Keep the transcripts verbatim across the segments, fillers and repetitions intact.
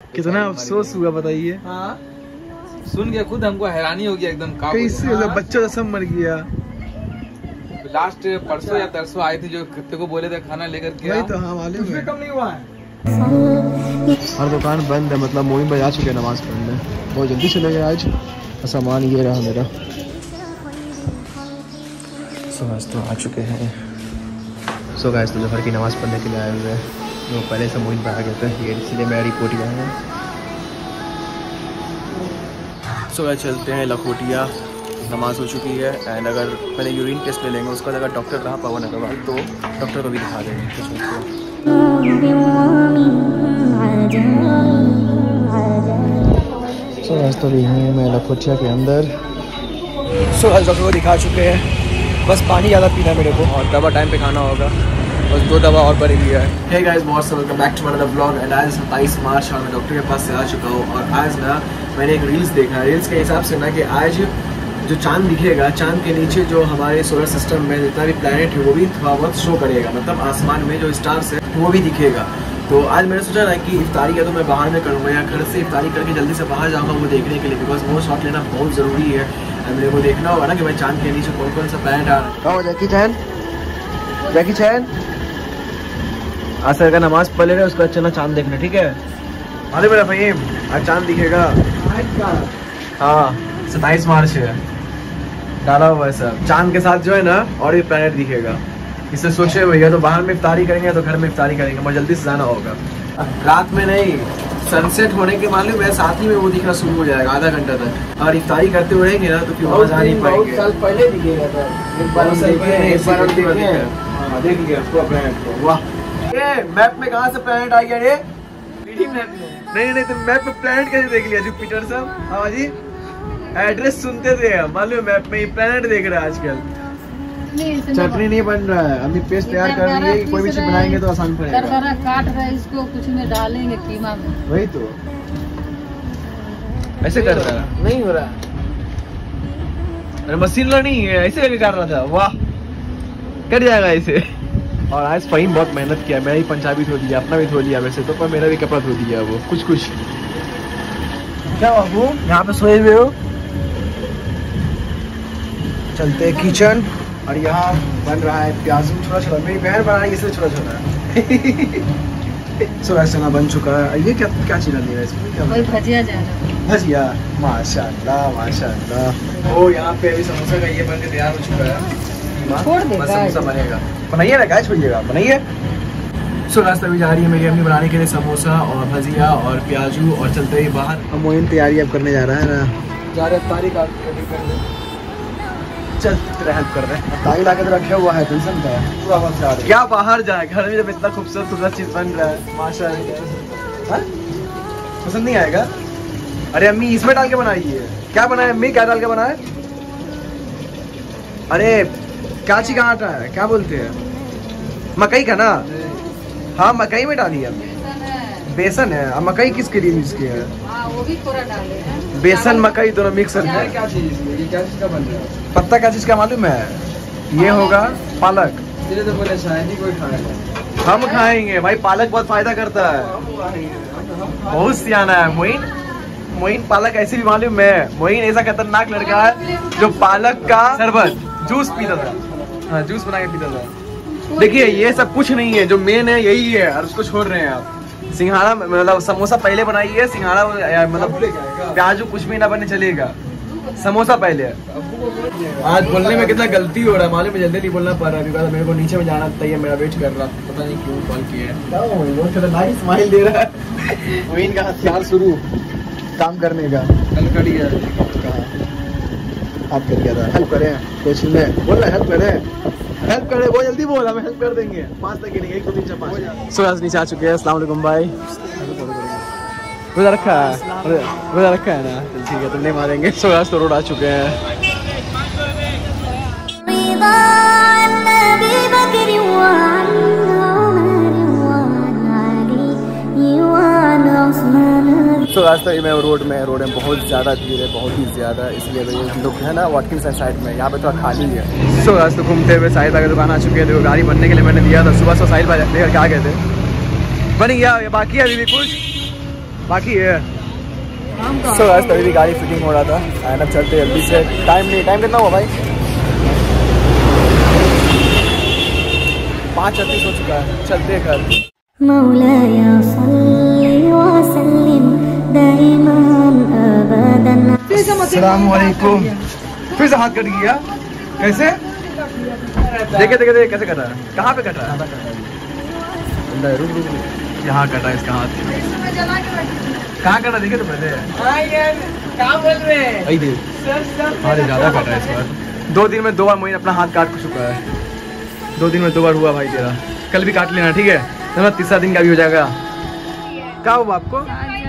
कितना अफसोस हुआ बताइए। हाँ सुन के खुद हमको हैरानी हो गया एकदम। कैसे हाँ? बच्चा तो सब मर गया। लास्ट परसों या तरसों आए थे जो कुत्ते को बोले थे खाना लेकर के। वही तो हाँ मालूम है। कम नहीं हुआ है। हर दुकान बंद है, मतलब मोइन भाई आ चुके हैं नमाज पढ़ने, बहुत जल्दी चले गए आज। सामान ये रहा मेरा। सो गाइस तो आ चुके हैं। सो गाइस तो जफर की नमाज़ पढ़ने के लिए आए हुए हैं, वो पहले से मोइन पर आ गए थे, ये इसलिए मेरा रिपोर्ट ही आया है। सो गाइस चलते हैं लखोटिया, नमाज हो चुकी है। एंड अगर पहले यूरिन टेस्ट ले लेंगे, उसका अगर डॉक्टर रहा पवन अग्रवाल तो डॉक्टर को भी दिखा देंगे। सो गाइस तो भी हैं मैं लखोटिया के अंदर। सो गाइस डॉक्टर को दिखा चुके हैं, बस पानी ज़्यादा पीना मेरे को और दवा टाइम पे खाना होगा, बस दो दवा और बढ़ेगी है। हे गाइस बहुत welcome back to another vlog. And आज सत्ताईस मार्च और मैं डॉक्टर के पास से आ चुका हूँ। और आज ना मैंने एक रील्स देखा, रील्स के हिसाब से ना कि आज जो चांद दिखेगा, चांद के नीचे जो हमारे सोलर सिस्टम में जितना भी प्लैनेट है वो भी थोड़ा बहुत शो करेगा, मतलब आसमान में जो स्टार्स है वो भी दिखेगा। तो आज मैंने सोचा ना कि इफ्तारी का तो मैं बाहर में करूँगा या घर से इफ्तारी करके जल्दी से बाहर जाऊँगा वो देखने के लिए, बिकॉज वो शॉट लेना बहुत ज़रूरी है। मेरे को देखना होगा ना कि भाई चांद के नीचे कौन कौन सा प्लैनेट आ रहा है। जैकी चैन, जैकी चैन असर का नमाज पढ़ ले रहे, उसके बाद चलना चांद देखना, ठीक है? मालूम मेरा भाई आज चांद दिखेगा। हाँ सत्ताईस मार्च है, डाला हुआ है सब चांद के साथ जो है ना, और ये प्लैनेट दिखेगा। इससे सोचे भैया तो बाहर में इफ्तारी करेंगे तो घर में इफ्तारी करेंगे, मुझे जल्दी से जाना होगा। रात में नहीं, सनसेट होने के मालूम है साथ ही में वो दिखना शुरू हो जाएगा आधा घंटा तक। और इफ्तारी करते हुए रहेंगे ना तो फिर वहाँ जा नहीं पाएंगे। साल पहले दिखेगा था, एक बार देख लिया प्लैनेट। वाह ये मैप में कहाँ से प्लैनेट आ गया? ये मैप में नहीं नहीं, तो मैप में प्लैनेट कैसे देख लिया जुपिटर सब? हाँ जी एड्रेस सुनते थे, मालूम मैप में प्लैनेट देख रहा है आजकल। चटनी नहीं बन रहा है, अभी पेस्ट तैयार कर रही है, कोई भी चीज बनाएंगे तो आसान पड़ेगा। काट रहा है इसको, कुछ में डालेंगे कीमा में। वही तो ऐसे कर रहा है, नहीं हो रहा। अरे मशीन लर्निंग है, ऐसे करके कर रहा था। वाह कर जाएगा ऐसे। और आज फहीम बहुत मेहनत किया, मेरा ही पंजाबी धो दिया, अपना भी धो लिया वैसे तो, पर मेरा भी कपड़ा धो दिया वो कुछ कुछ। क्या बाबू यहाँ पे सोए हुए हो? चलते किचन, और यहाँ बन रहा है प्याज छोटा छोटा, मेरी बहन बना रही है इसलिए छोटा छोटा है। सो ऐसा ना बन चुका है। ये क्या क्या चीज डाली है इसमें? क्या भजिया जा रहा है? भजिया, माशाल्लाह माशाल्लाह। ओ यहाँ पे अभी समोसा का ये बन के तैयार हो चुका है, छोड़ दे समोसा बनेगा। बनाइए ना गाइस, छोड़िएगा बनाइए। सो रास्ता भी जा रही है मेरी अम्मी बनाने के लिए समोसा और भजिया और प्याजू, और चलते ही बाहर। अब मोइन तैयारी अब करने जा रहा है ना, जा रहे तारीख कर चल तेरा हेल्प कर रहे हैं। ताई ला के तो रखे हुआ है, टेंशन का है क्या बाहर जाए, घर में जब इतना खूबसूरत खूबसूरत चीज बन रहा है माशाल्लाह। पसंद नहीं आएगा? अरे अम्मी इसमें डाल के बनाई है। क्या बनाए अम्मी, क्या डाल के बनाए? अरे क्या चीज का आटा है, क्या बोलते हैं? मकई का ना? हाँ मकई में डाली है, बेसन है। अब मकई किसके लिए यूज किया है? वो भी थोड़ा डाले हैं, बेसन मकई दोनों मिक्सर है। क्या चीज ये क्या चीज का बन रहा है? पत्ता क्या चीज का मालूम है? ये होगा पालक। तो बोले शायद ही कोई खाएगा। हम खाएंगे भाई, पालक बहुत फायदा करता है, बहुत सियाना है मोइन। मोइन पालक ऐसे भी मालूम है, मोइन ऐसा खतरनाक लड़का है जो पालक का शरबत जूस पीता था। हाँ जूस बना के पीता था। देखिए ये सब कुछ नहीं है, जो मेन है यही है, और उसको छोड़ रहे हैं आप। सिंघाड़ा मतलब समोसा पहले बनाई है, सिंघाड़ा मतलब प्याजू कुछ भी ना बने चलेगा, समोसा पहले। आज बोलने में कितना गलती हो रहा है मालूम है, जल्दी नहीं बोलना पड़ रहा है, मेरे को नीचे में जाना था, मेरा वेट कर रहा, पता नहीं क्यों कॉल किया है। स्माइल दे रहा है मोइन का हथियार शुरू काम करने का। कल कड़ी है आप कर गया था, हेल्प करें कुछ में बोल रहा, हेल्प करें हेल्प करें, बहुत जल्दी बोला, मैं हेल्प कर देंगे। पाँच तक नहीं, एक दो तीन चार पाँच। सो आज नीचे आ चुके हैं। अस्सलाम वालेकुम भाई। रोजा रखा है, रोजा रखा है ना? चल ठीक है, तुम नहीं मारेंगे। सो आज तो रोड आ चुके हैं। तो आज तो मैं रोड में रोड में बहुत ज़्यादा भीड़ है, बहुत ही ज़्यादा, इसलिए भाई हम लोग है ना वाटकिंस साइड में, यहाँ पे थोड़ा खाली है। सो आज तो घूमते हुए साहिल की दुकान आ चुके हैं, गाड़ी बनने के लिए मैंने दिया था सुबह, सो साहिल भाई लेकर के आ गए थे, बन गया, ये बाकी है अभी भी कुछ। बाकी है। सो so, तभी भी गाड़ी फिटिंग हो रहा था एंड अब चलते जल्दी से। टाइम नहीं, टाइम कितना हुआ भाई? पाँच छत्तीस हो चुका है, चलते हैं घर। अस्सलामुअलैकुम। फिर से हाथ कट गया कैसे? देखे देखे देखे कैसे कटा है? कहाँ पे कटा है? यहाँ कटा है इसका हाथ। कहाँ कटा देखे तो पहले। क्या बोल रहे हैं? अरे ज्यादा कटा है इस बार। दो दिन में दो बार मोइन अपना हाथ काट चुका है। दो दिन में दो बार हुआ भाई तेरा। कल भी काट लेना, ठीक है? तो तीसरा दिन का भी हो जाएगा। क्या हुआ आपको?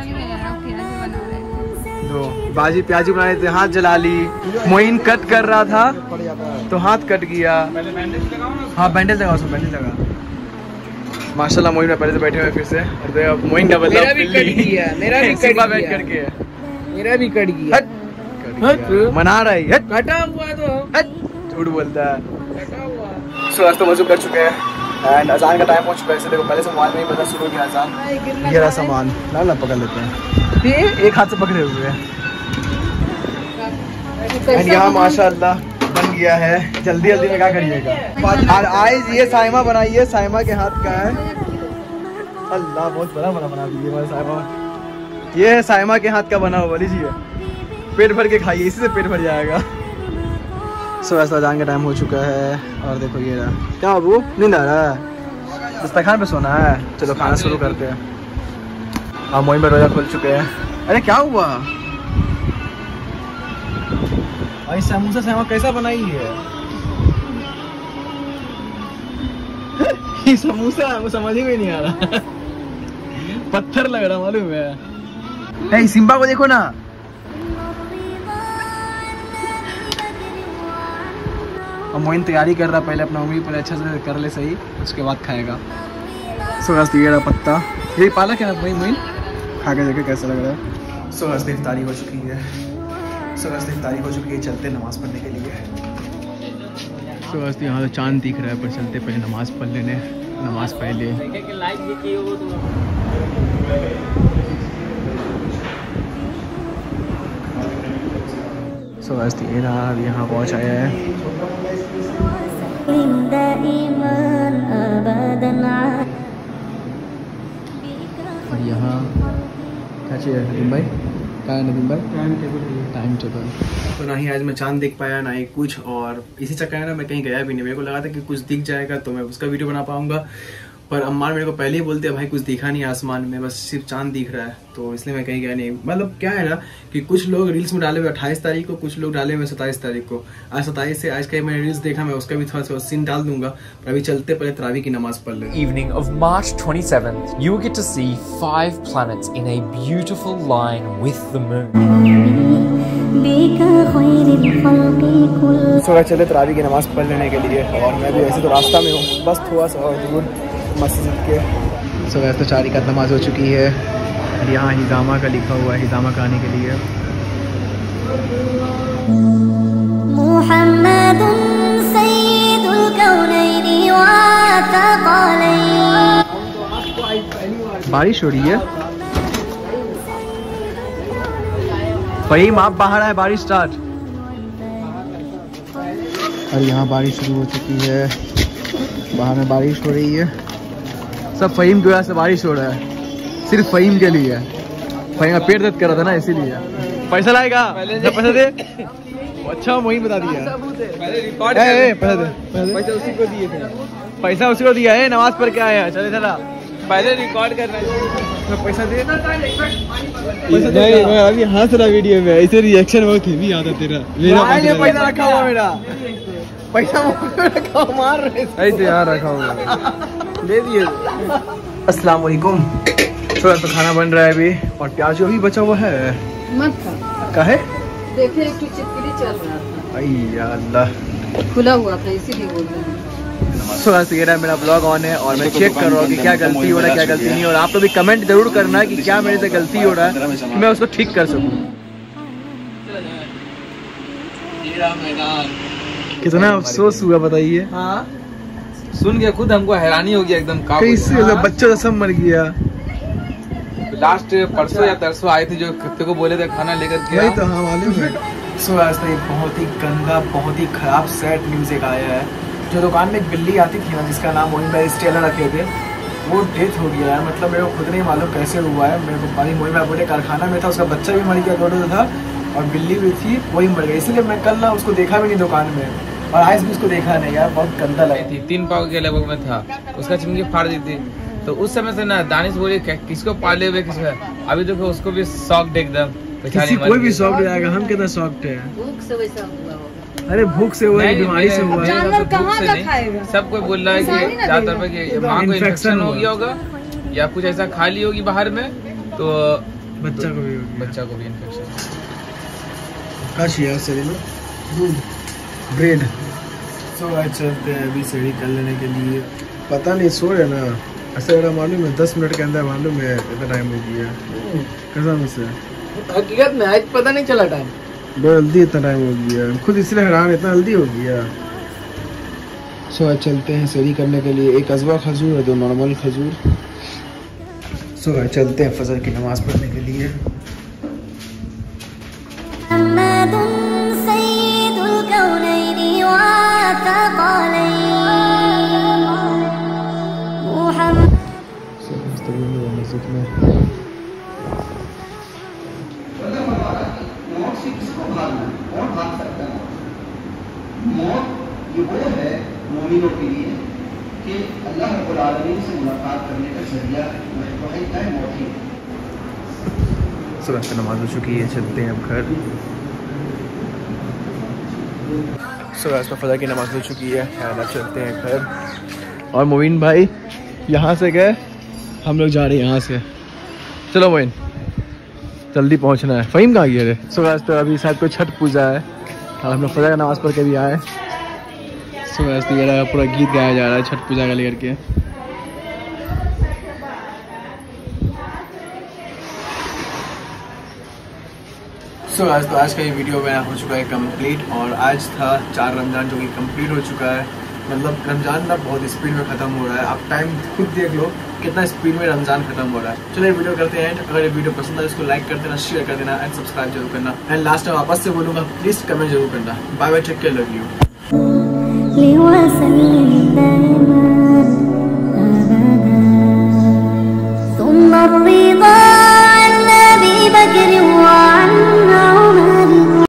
दो बाजी प्याजी बना रहे थे, हाथ जला ली। मोइन कट कर रहा था तो हाथ कट गया। हाँ बैंडेज लगा, उसमें बैंडेज लगा। माशाल्लाह मोइन पहले से बैठे हुए फिर से। मोइन का बदला मेरा भी कट गया, मेरा भी कट गया करके मेरा भी कट गया। मना रहा है, कटा हुआ तो झूठ बोलता है। सो आज तो वजू कर चुके हैं एंड अजान का टाइम हो चुका है। इसे देखो पहले से मोबाइल में ही पता शुरू किया अजान। ये रहा सामान, लाल ना पकड़ लेते हैं। ये एक हाथ से पकड़े हुए हैं एंड यहाँ माशाल्लाह बन गया है। जल्दी जल्दी में क्या करिएगा। और आइज ये साइमा बनाई है, साइमा के हाथ का है। अल्लाह बहुत बड़ा बड़ा बना दीजिए हमारे साइमा। ये है साइमा के हाथ का बना हुआ, लीजिए पेट भर के खाइए, इसी से पेट भर जाएगा। सो ऐसा अजान का टाइम हो चुका है और देखो ये रहा। क्या बाबू नींद आ रहा है? दस्तरखान पे सोना है। चलो खाना शुरू करते हैं। हाँ मोइन में रोजा खुल चुके हैं। अरे क्या हुआ भाई? समोसा साइमा कैसा बनाई है? ये समोसा वो समझ ही में नहीं आ रहा। पत्थर लग रहा मालूम है। ए सिम्बा को देखो ना। अब मोइन तैयारी कर रहा, पहले अपना उम्मीद पर अच्छा से कर ले सही, उसके बाद खाएगा। सो बस ये रहा पत्ता। यही पालक है ना मोइन? मोइन खा के देखे कैसा लग रहा है। सो बस इफ्तारी हो चुकी है। सो बस इफ्तारी हो चुकी है, चलते नमाज पढ़ने के लिए। सो बस यहाँ तो चांद दिख रहा है, पर चलते पहले नमाज पढ़ लेने। नमाज पहले सो बस ये रहा, अब यहाँ पहुँच आया है। और यहाँ क्या चाहिए नदीम भाई? क्या है नदीम भाई? Time table. Time table. तो ना ही आज मैं चांद देख पाया ना ही कुछ, और इसी चक्कर में ना मैं कहीं गया भी नहीं। मेरे को लगा था कि कुछ दिख जाएगा तो मैं उसका वीडियो बना पाऊंगा, पर अम्मार मेरे को पहले ही बोलते हैं भाई कुछ दिखा नहीं आसमान में, बस सिर्फ चांद दिख रहा है। तो इसलिए मैं कहीं गया नहीं। मतलब क्या है ना कि कुछ लोग रील्स में डाले हुए अट्ठाईस तारीख को, कुछ लोग डाले हुए सत्ताईस तारीख को। आज सत्ताईस से आज का मैंने रील्स देखा, मैं उसका भी थोड़ा सा सीन डाल दूंगा। पर अभी चलते पहले तरावी की नमाज पढ़ ले। Evening of March twenty-seventh, you will get to see five planets in a beautiful line with the moon. सो चले तरावी की नमाज पढ़ लेने के लिए, और मैं भी वैसे तो रास्ता में हूँ, बस थोड़ा सा और दूर मस्जिद के। सो वैसे तो चार रकात नमाज हो चुकी है। यहाँ हिजामा का लिखा हुआ है, हिजामा का आने के लिए। बारिश हो रही है। फ़हीम आप बाहर आए, बारिश स्टार्ट। और यहाँ बारिश शुरू हो चुकी है, बाहर में बारिश हो रही है। सब फ़हीम की वजह से बारिश हो रहा है, सिर्फ फ़हीम के लिए। फ़हीम का पेट दर्द कर रहा था ना, इसीलिए। पैसा लाएगा? पैसा दे। अच्छा वही बता दिया। पैसा दे, पैसा उसी को दिए थे। पैसा उसी को दिया है, नमाज पढ़ के आया। चले चला पहले रिकॉर्ड करना है। पैसा दे। नहीं मैं अभी हंस रहा वीडियो में, ऐसे रिएक्शन बहुत हेवी आता तेरा। मेरा पैसा रखा हुआ, मेरा पैसा रखा हुआ, मार रहे ऐसे यार रखा हुआ, दे दिए। अस्सलाम वालेकुम। तो खाना बन रहा है अभी, और प्याज जो अभी बचा हुआ है मत का है। देखे एक चिपकली चल रहा था, अय्या अल्लाह, खुला हुआ था इसीलिए बोल रहे हैं। सो so, ये मेरा ब्लॉग ऑन है, और मैं चेक कर रहा हूँ कि क्या गलती हो रहा है, क्या गलती नहीं। और आप लोग भी कमेंट जरूर करना कि क्या मेरे से गलती हो रहा है, कि मैं उसको ठीक कर सकूँ। कितना अफसोस हुआ बताइए। हाँ सुन के खुद हमको हैरानी हो गया एकदम। कैसे बच्चा तो सब मर गया। लास्ट परसों या तरसों आए थे जो कुत्ते को बोले थे खाना लेकर के वही तो, हाँ मालूम है। सो आज तो एक बहुत ही गंदा, बहुत ही खराब सैड न्यूज़ एक आया है। जो दुकान में एक बिल्ली आती थी ना, जिसका नाम मोहिन भाई स्टेलर रखे थे, वो डेथ हो गया है। मतलब मेरे को खुद नहीं मालूम कैसे हुआ है। मेरे को पानी मोहिन भाई बोले कारखाना में था, उसका बच्चा भी मर गया, दोनों था, और बिल्ली भी थी, वही मर गई। इसलिए मैं कल ना उसको देखा भी नहीं दुकान में, और आज भी उसको देखा नहीं यार, बहुत गंदा लगी थी। तीन पाव के लगभग में था, उसका चिमकी फाड़ दी थी। तो उस समय से ना दानिश बोले किसको पाले हुए किसको, अभी देखो उसको भी शौक एकदम, किसी कोई भी शौक जाएगा। हम कितना शौक थे, भूख से वैसा हुआ होगा। अरे भूख से हुआ, बीमारी से हुआ है। जानवर कहाँ का खाएगा? सब कोई बोल रहा है कि ज्यादातर पे कि माँ को इन्फेक्शन हो गया होगा या कुछ ऐसा खा ली होगी बाहर में, तो बच्चा को भी हो गया। बच्चा को भी इन्फेक्शन। काशिया शरीर में दूध ब्रेड। सो आज चलते हैं अभी सीढ़ी कर लेने के लिए। पता नहीं सो रहे ना, ऐसा मेरा मालूम है दस मिनट के अंदर मालूम है इतना टाइम हो गया कसम से। हकीकत में आज पता नहीं चला टाइम, बहुत जल्दी इतना टाइम हो गया, खुद इसलिए हैरान, इतना जल्दी हो गया। सो आज चलते हैं सीढ़ी करने के लिए। एक कस्बा खजूर है, दो नॉर्मल खजूर। सो आज चलते हैं फजर की नमाज पढ़ने के लिए। मोमिनों के लिए कि अल्लाह रब्बुल आलमीन से मुलाकात करने का जरिया वही है मौत ही। सुबह की नमाज हो चुकी है, चलते हैं अब घर। सुबह का फजर की नमाज हो चुकी है, अब चलते हैं घर। और मोइन भाई यहाँ से गए, हम लोग जा रहे हैं यहाँ से। चलो मोइन, जल्दी पहुँचना है। फ़हीम कहाँ गया रे? सुबह तो अभी शायद कोई छठ पूजा है, और हम लोग फजर का नमाज पढ़ के भी आए। सुबह तो मेरा पूरा गीत गाया जा रहा है छठ पूजा का लेकर के। सो so, आज तो आज का ये वीडियो मेरा हो चुका है कंप्लीट, और आज था चार रमज़ान जो कि कंप्लीट हो चुका है। मतलब रमज़ान ना बहुत स्पीड में ख़त्म हो रहा है। आप टाइम खुद देख लो कितना स्पीड में रमज़ान ख़त्म हो रहा है। चलो ये वीडियो करते हैं। अगर ये वीडियो पसंद आए इसको लाइक कर देना, शेयर कर देना एंड सब्सक्राइब जरूर करना। एंड लास्ट में वापस से बोलूँगा, प्लीज़ कमेंट जरूर करना। Bye bye, take care, love you.